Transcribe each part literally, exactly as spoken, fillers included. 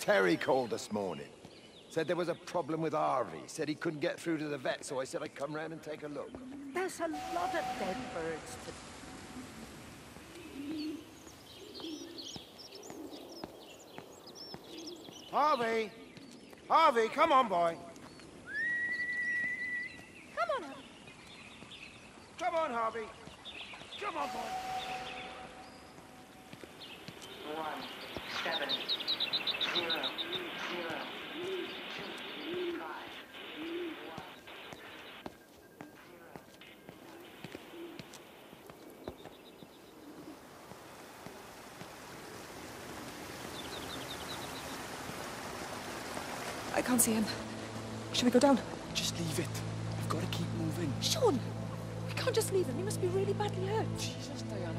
Terry called this morning. Said there was a problem with Harvey. Said he couldn't get through to the vet, so I said I'd come round and take a look. There's a lot of dead birds to... Harvey! Harvey, come on, boy. Come on, Harvey. Come on, Harvey. Come on, boy. One, seven, zero, zero, two, five, one, zero. I can't see him. Should we go down? Just leave it. We've got to keep moving. Sean! We can't just leave him. He must be really badly hurt. Jesus, Diana.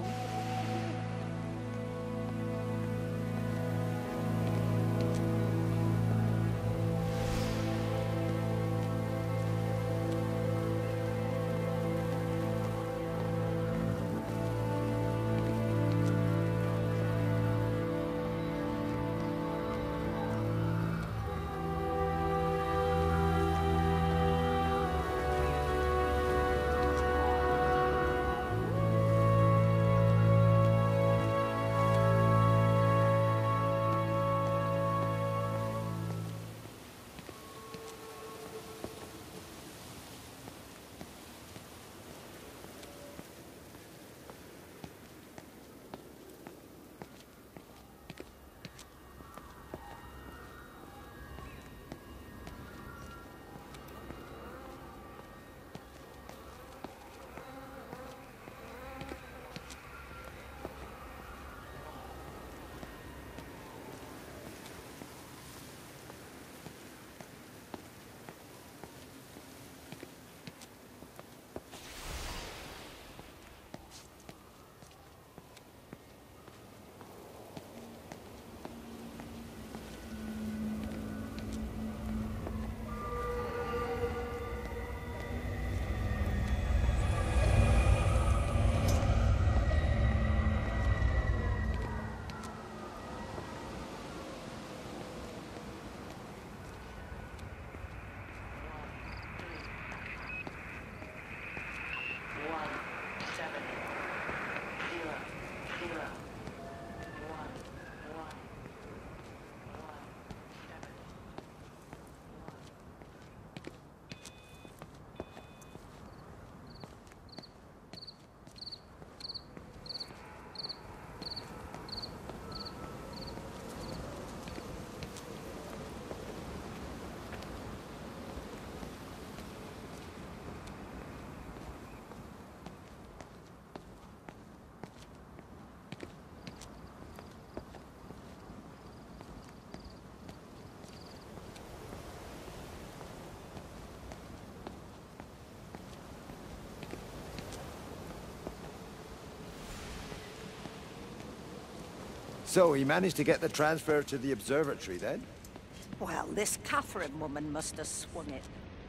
So he managed to get the transfer to the observatory then? Well, this Catherine woman must have swung it.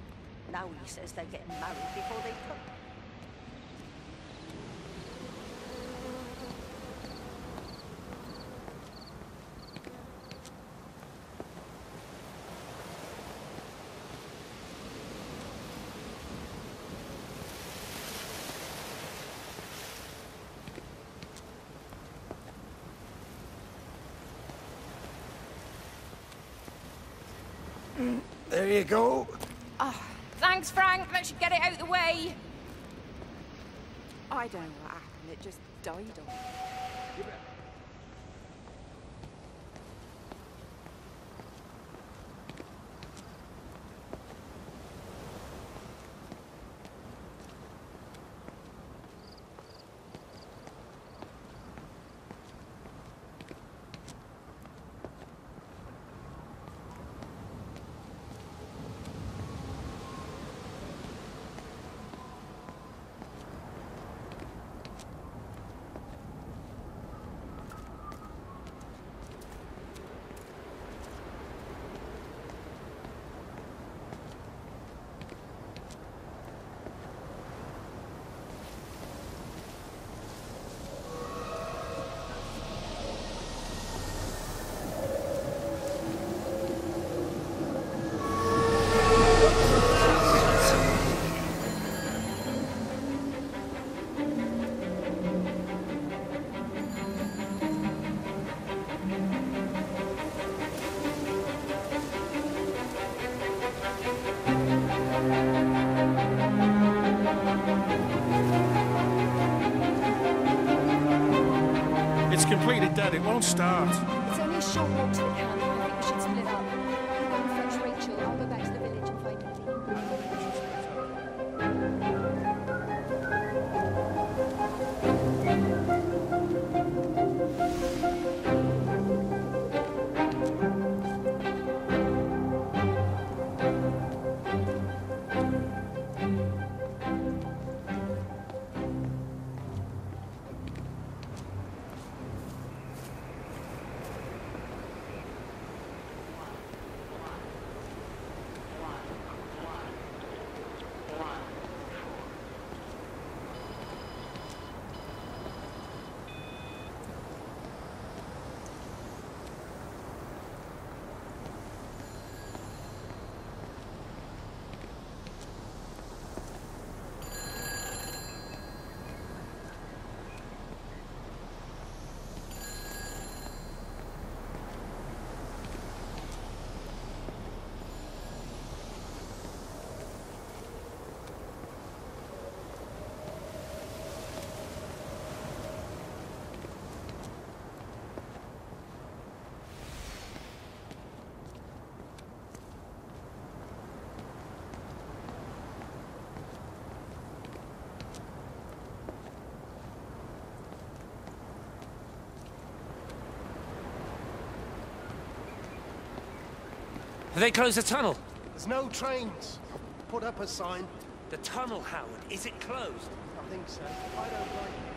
Now he says they're getting married before they come. There you go. Oh, thanks, Frank. That should get it out of the way. I don't know what happened. It just died on me. It's completely dead. It won't start. It's only a short walk to the camp. I think we should split up. You go and fetch Rachel. I'll go back to the village and find Ellie. Have they closed the tunnel? There's no trains. Put up a sign. The tunnel, Howard. Is it closed? I think so. I don't like it.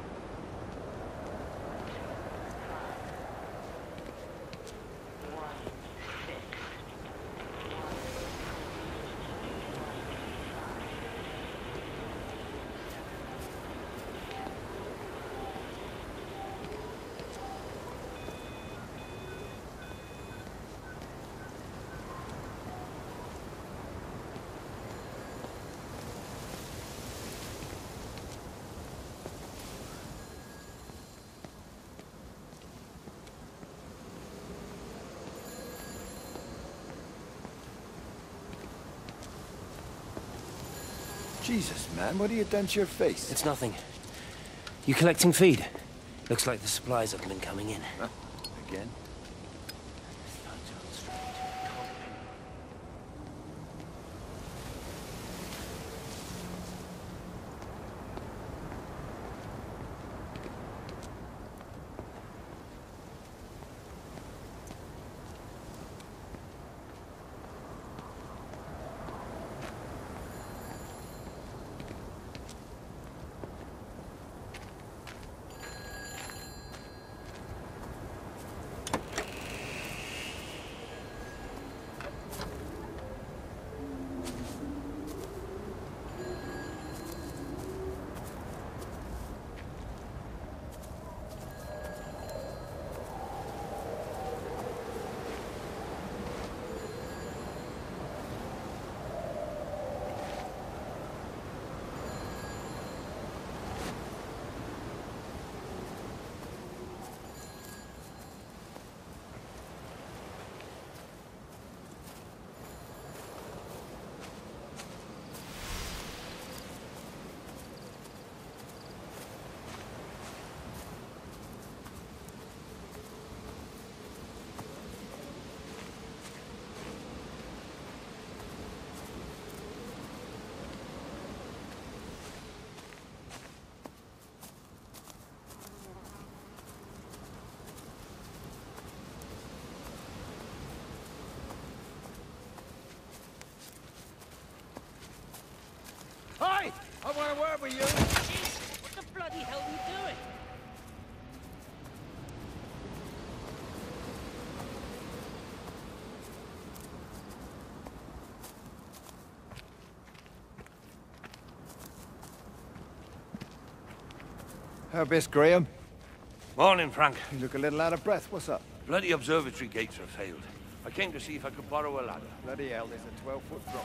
Jesus, man, what have you done to your face? It's nothing. You collecting feed? Looks like the supplies haven't been coming in. Huh? Again? Hi! I want a word with you. Jesus, what the bloody hell are you doing? How best, Graham? Morning, Frank. You look a little out of breath. What's up? Bloody observatory gates have failed. I came to see if I could borrow a ladder. Bloody hell, there's a twelve-foot drop.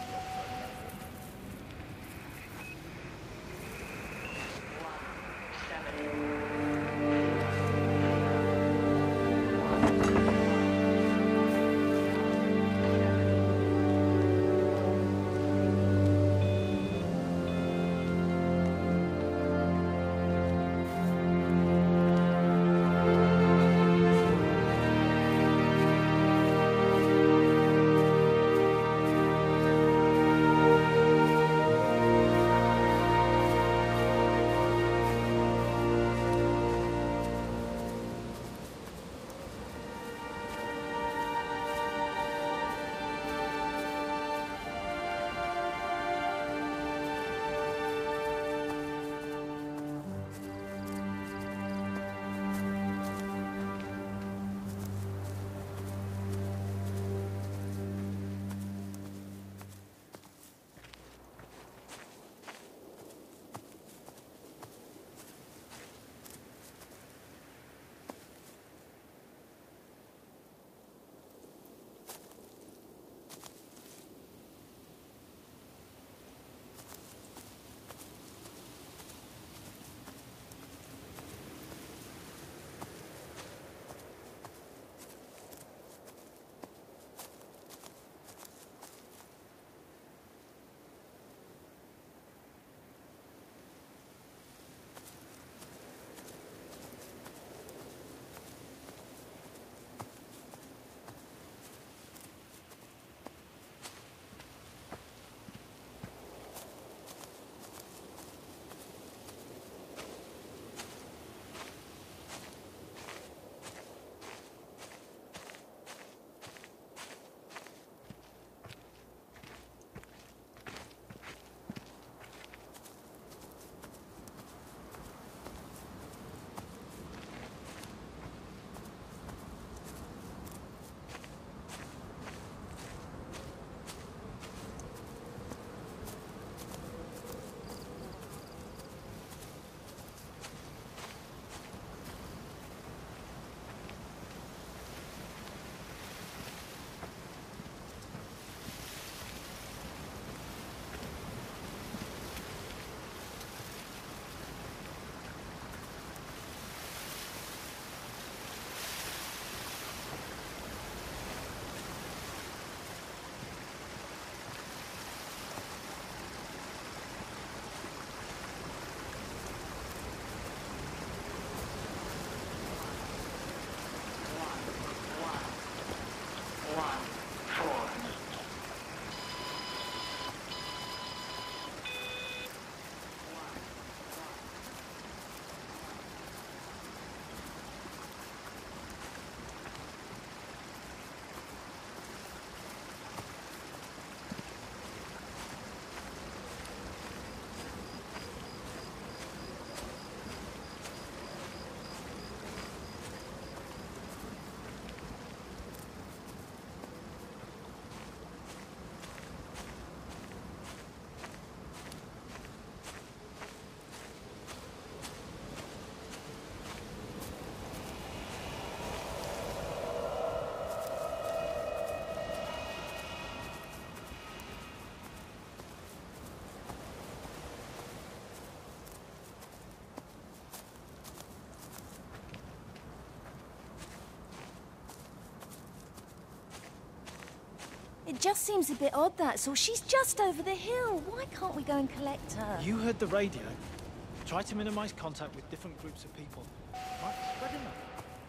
just seems a bit odd, that's all. She's just over the hill. Why can't we go and collect her? You heard the radio. Try to minimize contact with different groups of people. Might be spreading them.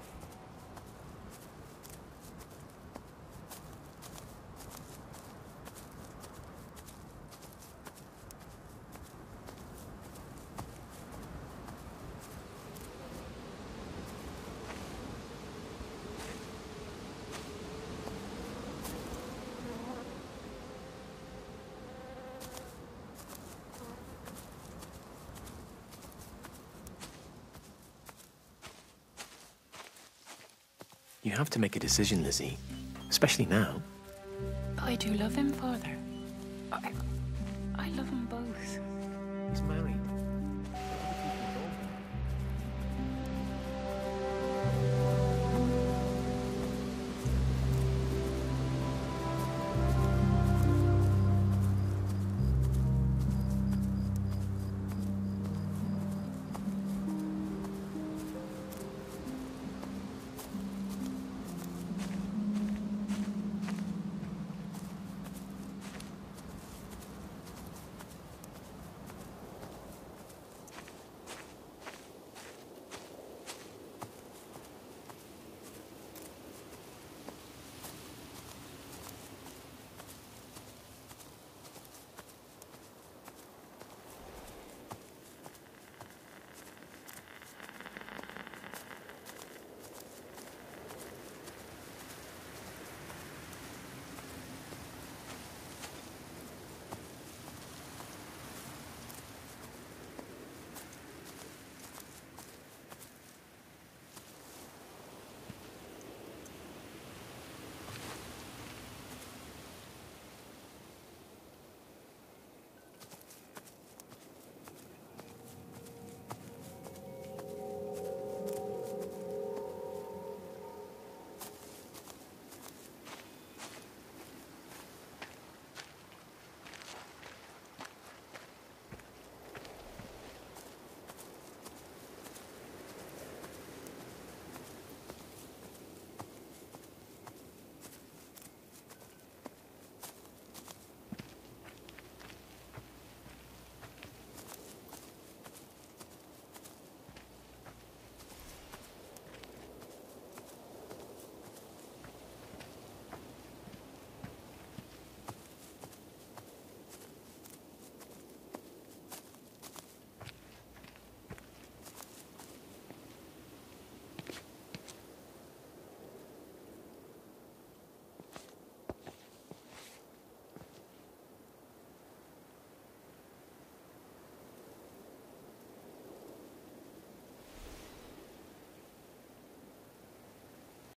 You have to make a decision, Lizzie. Especially now. But I do love him, Father. I,